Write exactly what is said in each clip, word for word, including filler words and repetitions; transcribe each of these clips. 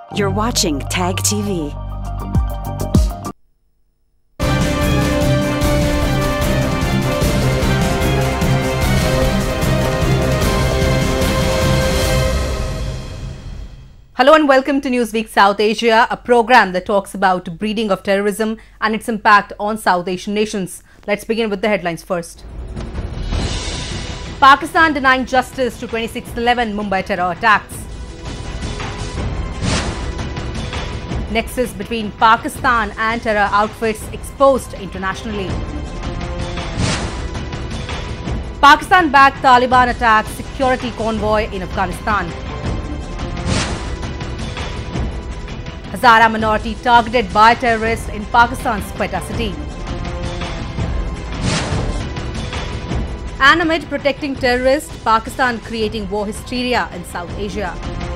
You're watching Tag T V. Hello and welcome to Newsweek South Asia, a program that talks about breeding of terrorism and its impact on South Asian nations. Let's begin with the headlines first. Pakistan denying justice to twenty-six eleven Mumbai terror attacks. Nexus between Pakistan and terror outfits exposed internationally. Pakistan-backed Taliban attacks security convoy in Afghanistan. Hazara minority targeted by terrorists in Pakistan's Quetta city. And amid protecting terrorists, Pakistan creating war hysteria in South Asia.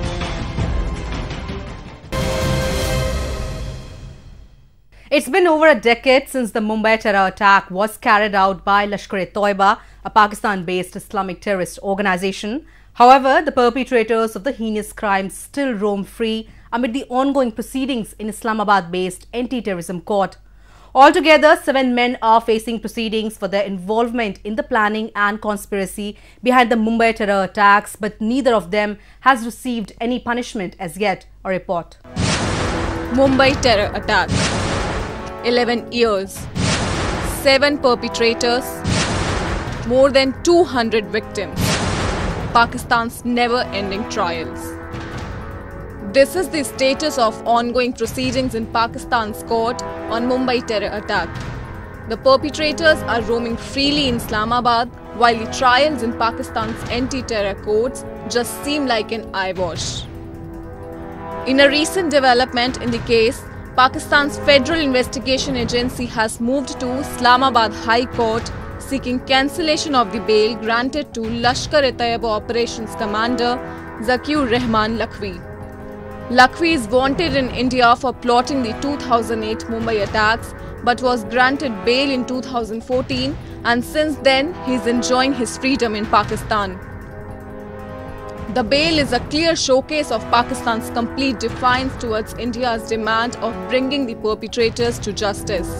It's been over a decade since the Mumbai terror attack was carried out by Lashkar-e-Toiba, a Pakistan-based Islamic terrorist organization. However, the perpetrators of the heinous crimes still roam free amid the ongoing proceedings in Islamabad-based anti-terrorism court. Altogether, seven men are facing proceedings for their involvement in the planning and conspiracy behind the Mumbai terror attacks, but neither of them has received any punishment as yet. A report. Mumbai terror attack. eleven years. Seven perpetrators. More than two hundred victims. Pakistan's never-ending trials. This is the status of ongoing proceedings in Pakistan's court on Mumbai terror attack. The perpetrators are roaming freely in Islamabad, while the trials in Pakistan's anti-terror courts just seem like an eyewash. In a recent development in the case, Pakistan's Federal Investigation Agency has moved to Islamabad High Court seeking cancellation of the bail granted to Lashkar-e-Toiba Operations Commander Zakiur Rahman Lakhvi. Lakhvi is wanted in India for plotting the two thousand eight Mumbai attacks but was granted bail in two thousand fourteen, and since then he is enjoying his freedom in Pakistan. The bail is a clear showcase of Pakistan's complete defiance towards India's demand of bringing the perpetrators to justice.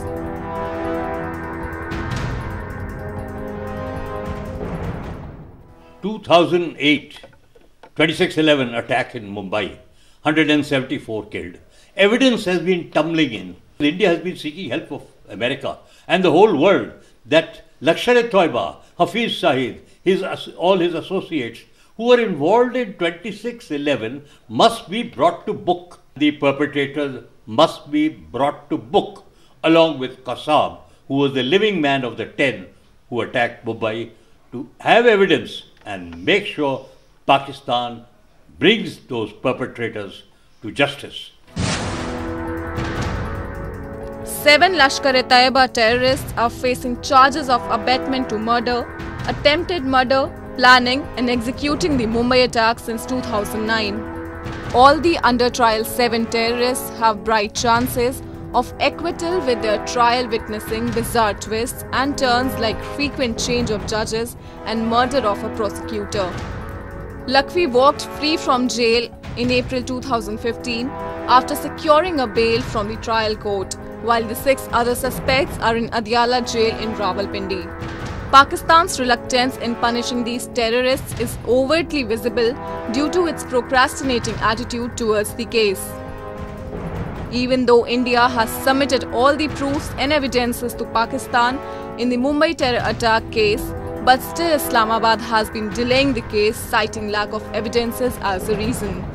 two thousand eight, twenty-six eleven attack in Mumbai, one hundred seventy-four killed. Evidence has been tumbling in. India has been seeking help of America and the whole world that Lashkar-e-Toiba, Hafiz Saeed, his, all his associates who were involved in twenty-six eleven must be brought to book. The perpetrators must be brought to book along with Qassam, who was the living man of the ten who attacked Mumbai, to have evidence and make sure Pakistan brings those perpetrators to justice. Seven Lashkar-e-Toiba terrorists are facing charges of abetment to murder, attempted murder, planning and executing the Mumbai attack since two thousand nine. All the under trial seven terrorists have bright chances of acquittal, with their trial witnessing bizarre twists and turns like frequent change of judges and murder of a prosecutor. Lakhvi walked free from jail in April two thousand fifteen after securing a bail from the trial court, while the six other suspects are in Adyala jail in Rawalpindi. Pakistan's reluctance in punishing these terrorists is overtly visible due to its procrastinating attitude towards the case. Even though India has submitted all the proofs and evidences to Pakistan in the Mumbai terror attack case, but still Islamabad has been delaying the case, citing lack of evidences as a reason.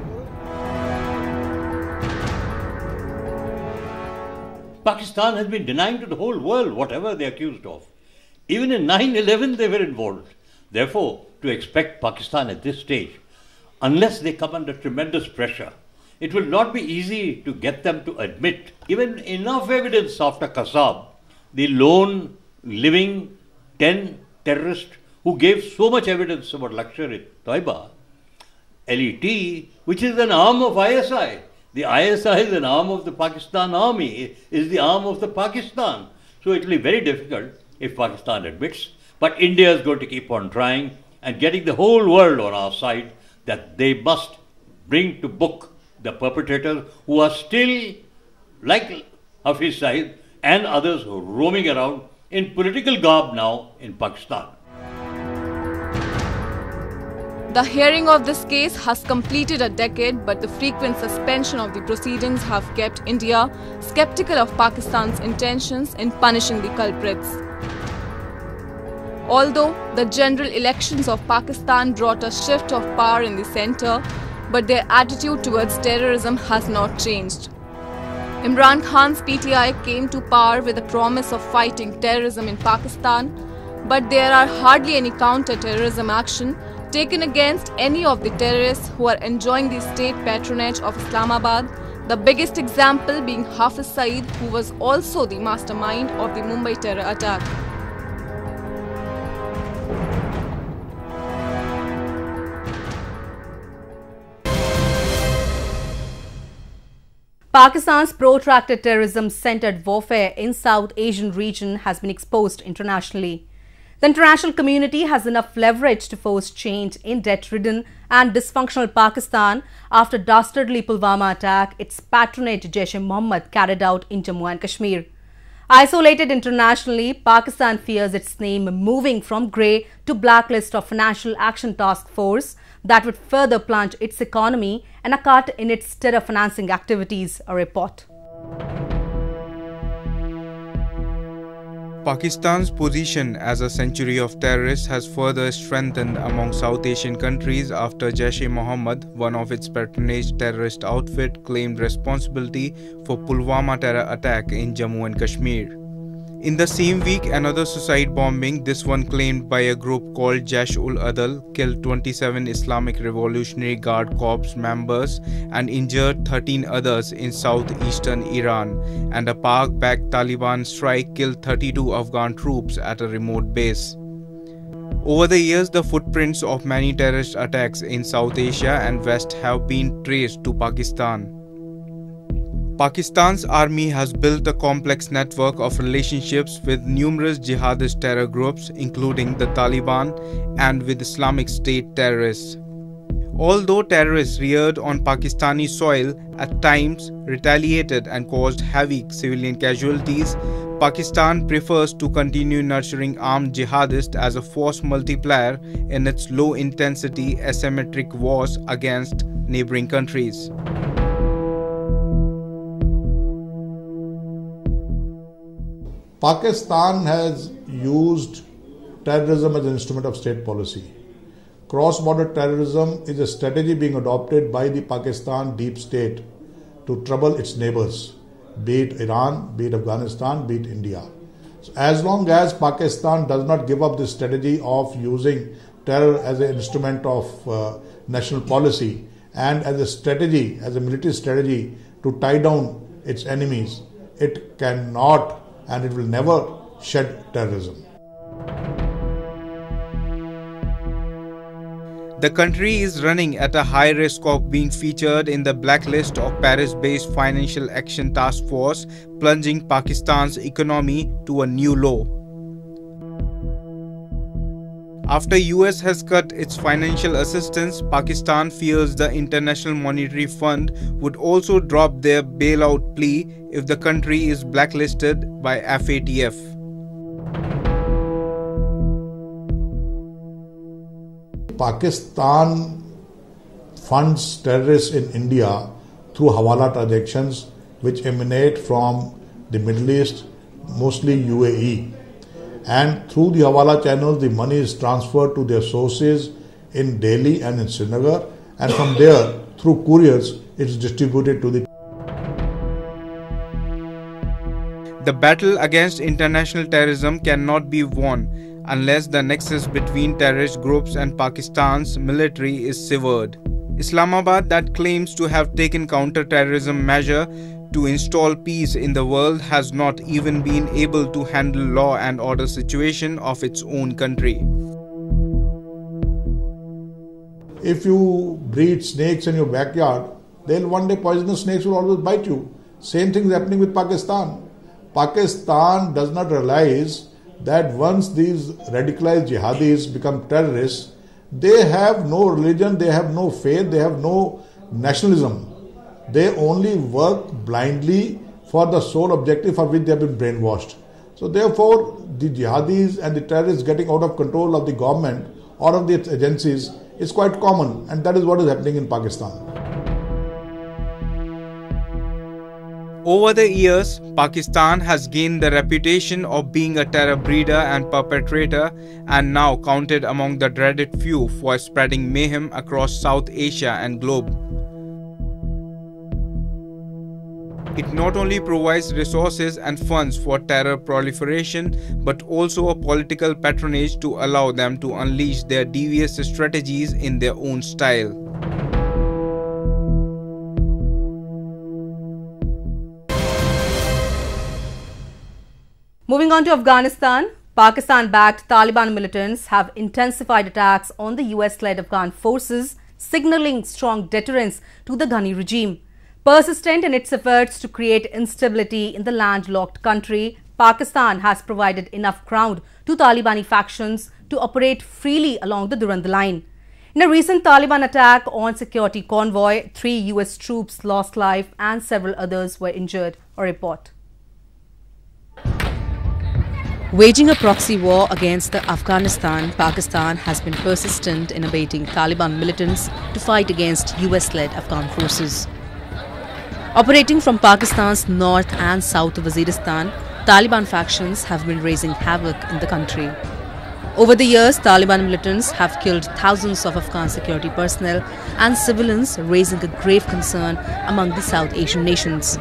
Pakistan has been denying to the whole world whatever they are accused of. Even in nine eleven they were involved. Therefore, to expect Pakistan at this stage, unless they come under tremendous pressure, it will not be easy to get them to admit. Given enough evidence after Qassam, the lone living ten terrorists who gave so much evidence about Lashkar-e-Toiba, L E T, which is an arm of I S I. The I S I is an arm of the Pakistan army, is the arm of the Pakistan. So it will be very difficult if Pakistan admits. But India is going to keep on trying and getting the whole world on our side that they must bring to book the perpetrators who are still, like Hafiz Saeed and others, roaming around in political garb now in Pakistan. The hearing of this case has completed a decade, but the frequent suspension of the proceedings have kept India skeptical of Pakistan's intentions in punishing the culprits. Although the general elections of Pakistan brought a shift of power in the centre, but their attitude towards terrorism has not changed. Imran Khan's P T I came to power with a promise of fighting terrorism in Pakistan, but there are hardly any counter-terrorism action taken against any of the terrorists who are enjoying the state patronage of Islamabad, the biggest example being Hafiz Saeed, who was also the mastermind of the Mumbai terror attack. Pakistan's protracted terrorism-centered warfare in South Asian region has been exposed internationally. The international community has enough leverage to force change in debt-ridden and dysfunctional Pakistan after dastardly Pulwama attack its patronage Jaish-e-Mohammed carried out in Jammu and Kashmir. Isolated internationally, Pakistan fears its name moving from grey to blacklist of Financial Action Task Force that would further plunge its economy and a cut in its terror financing activities, a report. Pakistan's position as a sanctuary of terrorists has further strengthened among South Asian countries after Jaish-e-Mohammed, one of its patronage terrorist outfit, claimed responsibility for Pulwama terror attack in Jammu and Kashmir. In the same week, another suicide bombing, this one claimed by a group called Jaish-ul-Adl, killed twenty-seven Islamic Revolutionary Guard Corps members and injured thirteen others in southeastern Iran, and a Pak-backed Taliban strike killed thirty-two Afghan troops at a remote base. Over the years, the footprints of many terrorist attacks in South Asia and West have been traced to Pakistan. Pakistan's army has built a complex network of relationships with numerous jihadist terror groups, including the Taliban, and with Islamic State terrorists. Although terrorists reared on Pakistani soil at times retaliated and caused heavy civilian casualties, Pakistan prefers to continue nurturing armed jihadists as a force multiplier in its low-intensity asymmetric wars against neighboring countries. Pakistan has used terrorism as an instrument of state policy. Cross-border terrorism is a strategy being adopted by the Pakistan deep state to trouble its neighbors, be it Iran, be it Afghanistan, be it India. So as long as Pakistan does not give up this strategy of using terror as an instrument of uh, national policy and as a strategy, as a military strategy to tie down its enemies, it cannot and it will never shed terrorism. The country is running at a high risk of being featured in the blacklist of Paris-based Financial Action Task Force, plunging Pakistan's economy to a new low. After U S has cut its financial assistance, Pakistan fears the International Monetary Fund would also drop their bailout plea if the country is blacklisted by F A T F. Pakistan funds terrorists in India through hawala transactions which emanate from the Middle East, mostly U A E. And through the hawala channels, the money is transferred to their sources in Delhi and in Srinagar, and from there, through couriers, it is distributed to the. The battle against international terrorism cannot be won unless the nexus between terrorist groups and Pakistan's military is severed. Islamabad, that claims to have taken counter-terrorism measure to install peace in the world, has not even been able to handle law and order situation of its own country. If you breed snakes in your backyard, then one day poisonous snakes will always bite you. Same thing is happening with Pakistan. Pakistan does not realize that once these radicalized jihadis become terrorists, they have no religion, they have no faith, they have no nationalism. They only work blindly for the sole objective for which they have been brainwashed. So therefore, the jihadis and the terrorists getting out of control of the government or of its agencies is quite common, and that is what is happening in Pakistan. Over the years, Pakistan has gained the reputation of being a terror breeder and perpetrator, and now counted among the dreaded few for spreading mayhem across South Asia and globe. It not only provides resources and funds for terror proliferation, but also a political patronage to allow them to unleash their devious strategies in their own style. Moving on to Afghanistan, Pakistan-backed Taliban militants have intensified attacks on the U S-led Afghan forces, signaling strong deterrence to the Ghani regime. Persistent in its efforts to create instability in the landlocked country, Pakistan has provided enough ground to Talibani factions to operate freely along the Durand line. In a recent Taliban attack on security convoy, three U S troops lost life and several others were injured. A report. Waging a proxy war against the Afghanistan, Pakistan has been persistent in abating Taliban militants to fight against U S-led Afghan forces. Operating from Pakistan's north and south of Waziristan, Taliban factions have been raising havoc in the country. Over the years, Taliban militants have killed thousands of Afghan security personnel and civilians, raising a grave concern among the South Asian nations.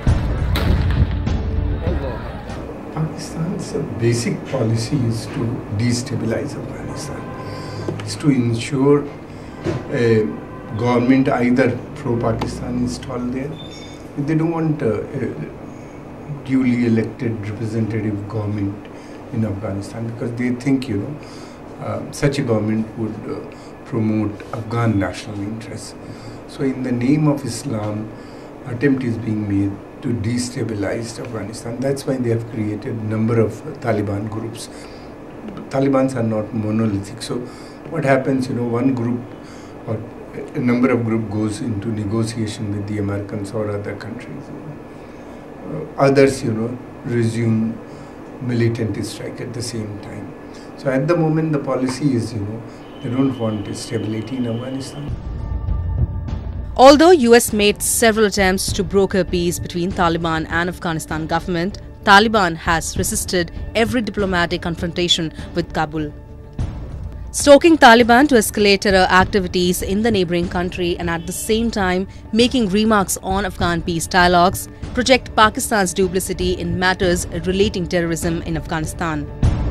Pakistan's basic policy is to destabilize Afghanistan. It's to ensure a government either pro-Pakistan installed there. They don't want uh, a duly elected representative government in Afghanistan because they think, you know, uh, such a government would uh, promote Afghan national interests. So in the name of Islam, attempt is being made to destabilize Afghanistan. That's why they have created a number of uh, Taliban groups. Talibans are not monolithic. So what happens, you know, one group or a number of group goes into negotiation with the Americans or other countries. Uh, others, you know, resume militant strike at the same time. So at the moment, the policy is, you know, they don't want stability in Afghanistan. Although U S made several attempts to broker peace between Taliban and Afghanistan government, Taliban has resisted every diplomatic confrontation with Kabul. Stoking Taliban to escalate terror activities in the neighbouring country and at the same time making remarks on Afghan peace dialogues project Pakistan's duplicity in matters relating terrorism in Afghanistan.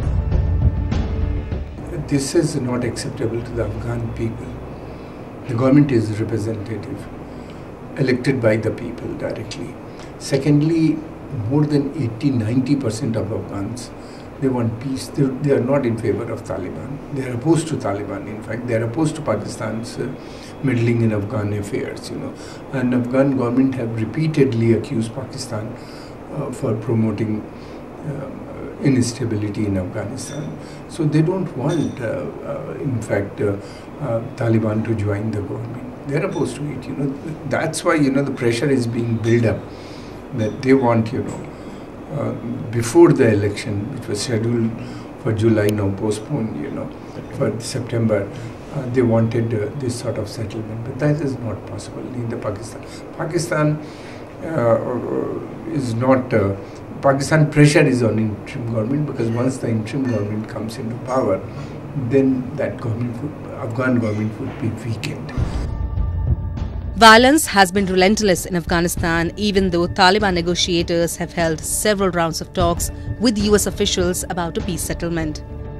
This is not acceptable to the Afghan people. The government is representative, elected by the people directly. Secondly, more than eighty to ninety percent of Afghans, they want peace. They, they are not in favor of Taliban. They are opposed to Taliban. In fact, they are opposed to Pakistan's uh, meddling in Afghan affairs. You know, and Afghan government have repeatedly accused Pakistan uh, for promoting uh, instability in Afghanistan. So they don't want, uh, uh, in fact, uh, uh, Taliban to join the government. They are opposed to it. You know, that's why, you know, the pressure is being built up that they want, you know. Uh, before the election, which was scheduled for July, now postponed, you know, for September, uh, they wanted uh, this sort of settlement, but that is not possible in the Pakistan. Pakistan uh, is not, uh, Pakistan pressure is on interim government because once the interim government comes into power, then that government would, Afghan government would be weakened. Violence has been relentless in Afghanistan, even though Taliban negotiators have held several rounds of talks with U S officials about a peace settlement.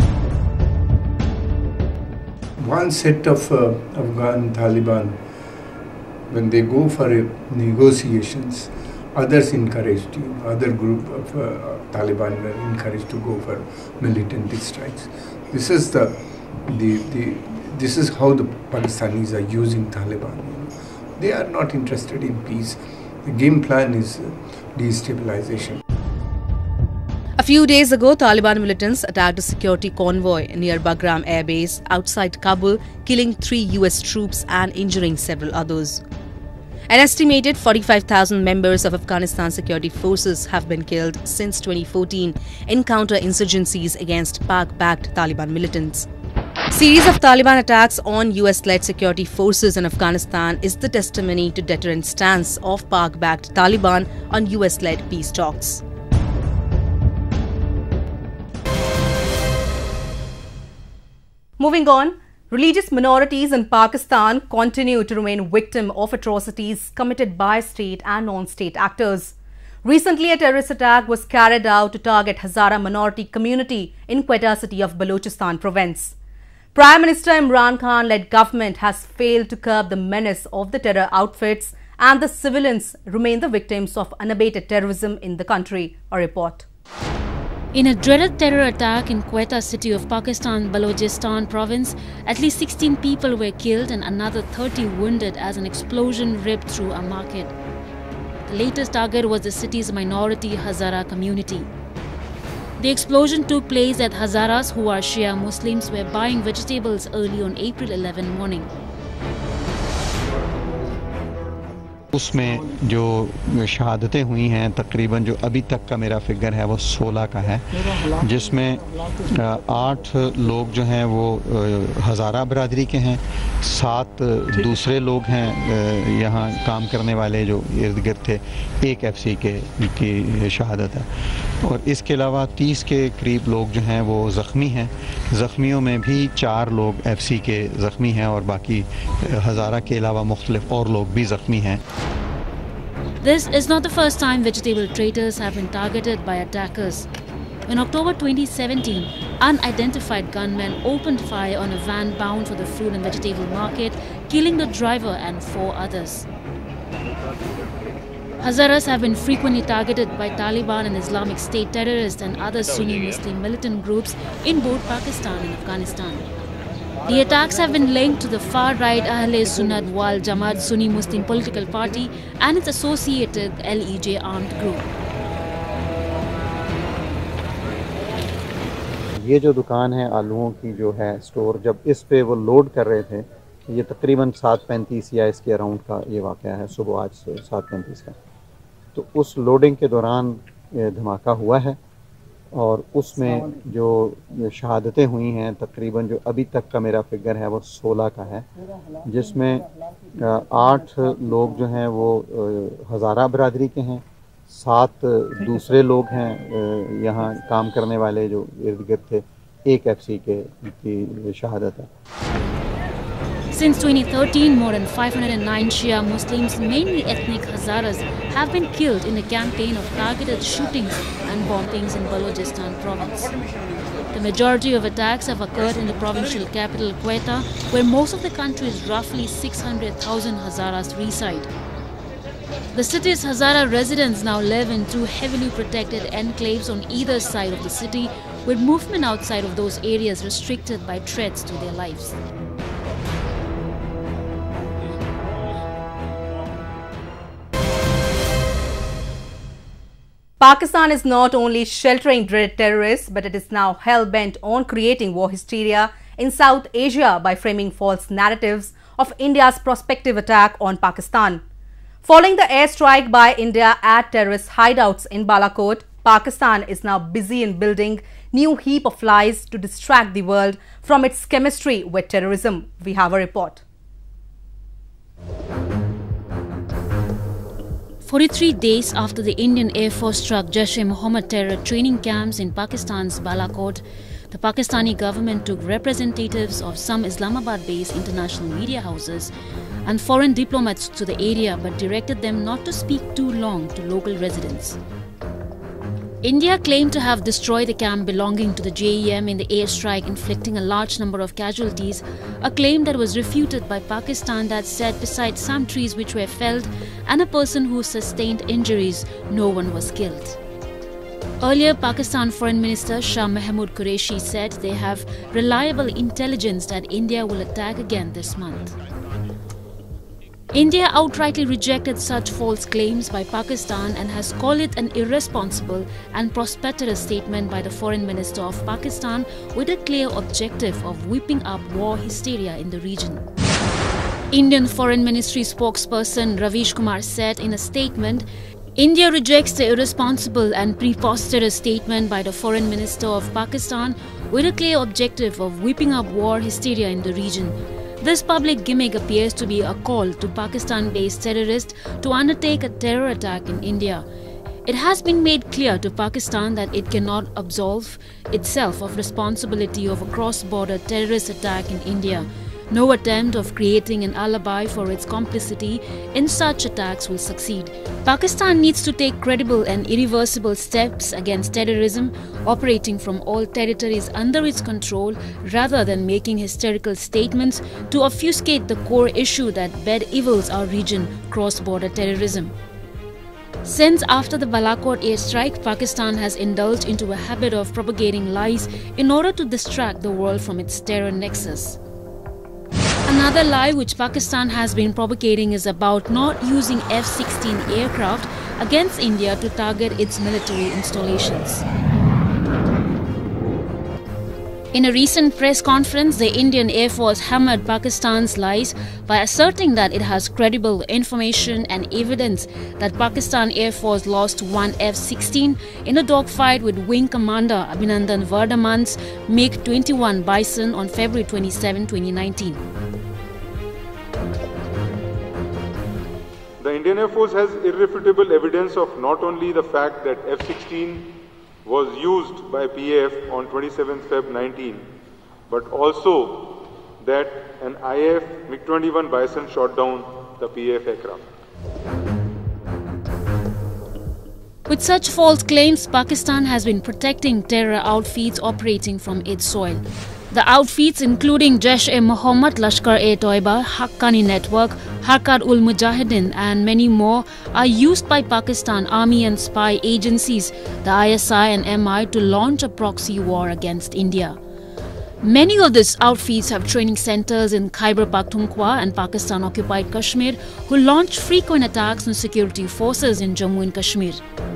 One set of uh, Afghan Taliban, when they go for uh, negotiations, others encouraged, you know, other group of uh, Taliban were encouraged to go for militant strikes. This is the, the, the this is how the Pakistanis are using Taliban. You know. They are not interested in peace. The game plan is destabilization. A few days ago, Taliban militants attacked a security convoy near Bagram Air Base outside Kabul, killing three U S troops and injuring several others. An estimated forty-five thousand members of Afghanistan security forces have been killed since twenty fourteen in counter-insurgencies against Pak-backed Taliban militants. Series of Taliban attacks on U S-led security forces in Afghanistan is the testimony to deterrent stance of Pak-backed Taliban on U S-led peace talks. Moving on, religious minorities in Pakistan continue to remain victim of atrocities committed by state and non-state actors. Recently, a terrorist attack was carried out to target Hazara minority community in Quetta city of Balochistan province. Prime Minister Imran Khan-led government has failed to curb the menace of the terror outfits, and the civilians remain the victims of unabated terrorism in the country. A report. In a dreaded terror attack in Quetta city of Pakistan, Balochistan province, at least sixteen people were killed and another thirty wounded as an explosion ripped through a market. The latest target was the city's minority Hazara community. The explosion took place at Hazaras, who are Shia Muslims, were buying vegetables early on April eleventh morning. उसमें जो शहादतें हुई हैं तकरीबन जो अभी तक का मेरा फिगर है वो सोलह का है, जिसमें आठ लोग जो हैं वो हज़ारा बरादरी के हैं, सात दूसरे लोग हैं यहाँ काम करने वाले जो इर्द गिर्द थे, एक एफसी के की शहादत है और इसके अलावा तीस के करीब लोग जो हैं वो ज़ख्मी हैं। ज़ख्मियों में भी चार लोग एफसी के ज़ख्मी हैं और बाकी हज़ारा के अलावा मुख्तलिफ और लोग भी ज़ख्मी हैं। This is not the first time vegetable traders have been targeted by attackers. In October twenty seventeen, unidentified gunmen opened fire on a van bound for the fruit and vegetable market, killing the driver and four others. Hazaras have been frequently targeted by Taliban and Islamic State terrorists and other Sunni Muslim militant groups in both Pakistan and Afghanistan. The attacks have been linked to the far-right Ahle Sunnat wal Jamaat Sunni Muslim political party and its associated L E J armed group. ये जो दुकान है आलूओं की जो है store, जब इस पे वो लोड कर रहे थे, ये तकरीबन सात पैंतीस या इसके अराउंड का ये वाक़या है, सुबह आज से सात पैंतीस का। तो उस लोडिंग के दौरान धमाका हुआ है और उसमें जो शहादतें हुई हैं तकरीबन जो अभी तक का मेरा फिगर है वो सोलह का है, जिसमें आठ लोग जो हैं वो हज़ारा बरादरी के हैं, सात दूसरे लोग हैं यहाँ काम करने वाले जो इर्द गिर्द थे, एक एफसी के की शहादत है। Since twenty thirteen, more than five hundred nine Shia Muslims, mainly ethnic Hazaras, have been killed in a campaign of targeted shootings and bombings in Balochistan province. The majority of attacks have occurred in the provincial capital Quetta, where most of the country's roughly six hundred thousand Hazaras reside. The city's Hazara residents now live in two heavily protected enclaves on either side of the city, with movement outside of those areas restricted by threats to their lives. Pakistan is not only sheltering dreaded terrorists, but it is now hell-bent on creating war hysteria in South Asia by framing false narratives of India's prospective attack on Pakistan. Following the airstrike by India at terrorist hideouts in Balakot, Pakistan is now busy in building new heap of lies to distract the world from its chemistry with terrorism. We have a report. forty-three days after the Indian Air Force struck Jaish-e-Mohammed terror training camps in Pakistan's Balakot, the Pakistani government took representatives of some Islamabad-based international media houses and foreign diplomats to the area, but directed them not to speak too long to local residents. India claimed to have destroyed the camp belonging to the J E M in the airstrike, inflicting a large number of casualties, a claim that was refuted by Pakistan that said beside some trees which were felled and a person who sustained injuries, no one was killed. Earlier, Pakistan Foreign Minister Shah Mahmood Qureshi said they have reliable intelligence that India will attack again this month. India outrightly rejected such false claims by Pakistan and has called it an irresponsible and prosperous statement by the Foreign Minister of Pakistan with a clear objective of whipping up war hysteria in the region. Indian Foreign Ministry spokesperson Ravish Kumar said in a statement, India rejects the irresponsible and preposterous statement by the Foreign Minister of Pakistan with a clear objective of whipping up war hysteria in the region. This public gimmick appears to be a call to Pakistan-based terrorists to undertake a terror attack in India. It has been made clear to Pakistan that it cannot absolve itself of responsibility of a cross-border terrorist attack in India. No attempt of creating an alibi for its complicity in such attacks will succeed. Pakistan needs to take credible and irreversible steps against terrorism operating from all territories under its control rather than making hysterical statements to obfuscate the core issue that bedevils our region, cross-border terrorism. Since after the Balakot airstrike, Pakistan has indulged into a habit of propagating lies in order to distract the world from its terror nexus. Another lie which Pakistan has been propagating is about not using F sixteen aircraft against India to target its military installations. In a recent press conference, the Indian Air Force hammered Pakistan's lies by asserting that it has credible information and evidence that Pakistan Air Force lost one F sixteen in a dogfight with Wing Commander Abhinandan Vardaman's MiG twenty-one Bison on February twenty-seventh, twenty nineteen. The Indian Air Force has irrefutable evidence of not only the fact that F sixteen was used by P A F on twenty-seventh February nineteen, but also that an I A F MiG twenty-one Bison shot down the P A F aircraft. With such false claims, Pakistan has been protecting terror outfits operating from its soil. The outfits, including Jaish-e-Mohammed, Lashkar-e-Toiba, Haqqani Network, Harkat-ul-Mujahideen and many more, are used by Pakistan army and spy agencies, the I S I and M I, to launch a proxy war against India. Many of these outfits have training centers in Khyber Pakhtunkhwa and Pakistan-occupied Kashmir, who launch frequent attacks on security forces in Jammu and Kashmir.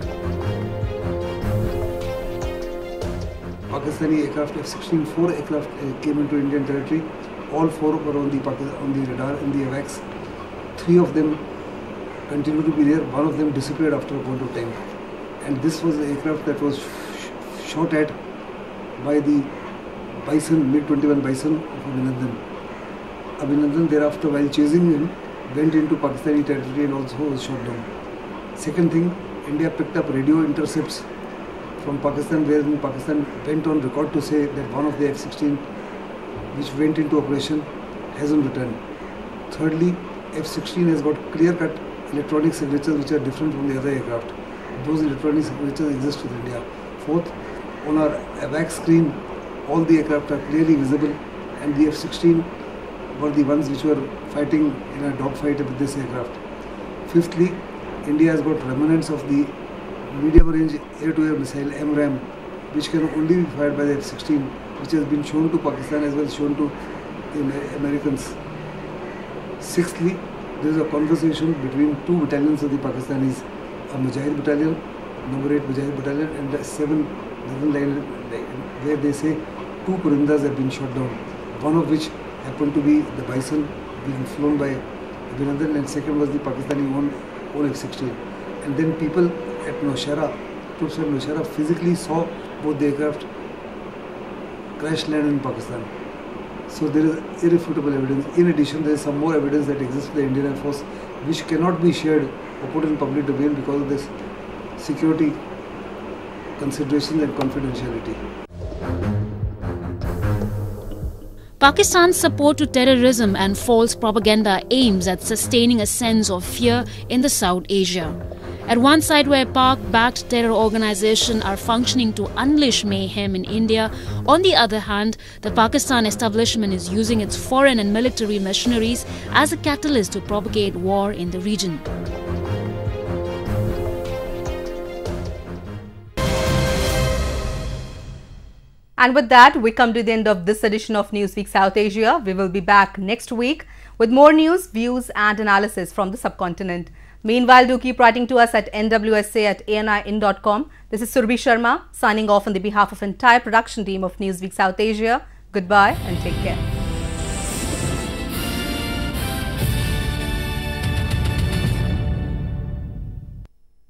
Pakistani aircraft F sixteen, four aircraft uh, came into Indian territory. All four were on the on the radar in the AWACS. Three of them continue to be there. One of them disappeared after a point of time. And this was the aircraft that was sh shot at by the Bison, MiG twenty-one Bison of Abhinandan. Abhinandan thereafter, while chasing him, went into Pakistani territory and also was shot down. Second thing, India picked up radio intercepts from Pakistan, wherein Pakistan went on record to say that one of the F sixteen which went into operation hasn't returned. Thirdly, F sixteen has got clear-cut electronic signatures which are different from the other aircraft. Those electronic signatures exist with India. Fourth, on our AWACS screen, all the aircraft are clearly visible, and the F sixteen were the ones which were fighting in a dogfight with this aircraft. Fifthly, India has got remnants of the medium-range air-to-air missile M RAM, which can only be fired by the F sixteen, which has been shown to Pakistan as well as shown to the Americans. Sixthly, there is a conversation between two battalions of the Pakistanis, a Mujahid battalion, number eight Mujahid battalion, and the seven line, where they say two Purindas have been shot down, one of which happened to be the Bison being flown by Abhinandan, and second was the Pakistani own, own F sixteen. And then people at Nowshera, troops at Nowshera physically saw both the aircraft crash land in Pakistan. So there is irrefutable evidence. In addition, there is some more evidence that exists with the Indian Air Force which cannot be shared or put in public domain because of this security considerations and confidentiality. Pakistan's support to terrorism and false propaganda aims at sustaining a sense of fear in the South Asia. At one side where Pak-backed terror organizations are functioning to unleash mayhem in India, on the other hand, the Pakistan establishment is using its foreign and military machineries as a catalyst to propagate war in the region. And with that, we come to the end of this edition of Newsweek South Asia. We will be back next week with more news, views and analysis from the subcontinent. Meanwhile, do keep writing to us at N W S A at A N I in dot com. This is Surbhi Sharma signing off on the behalf of entire production team of Newsweek South Asia. Goodbye and take care.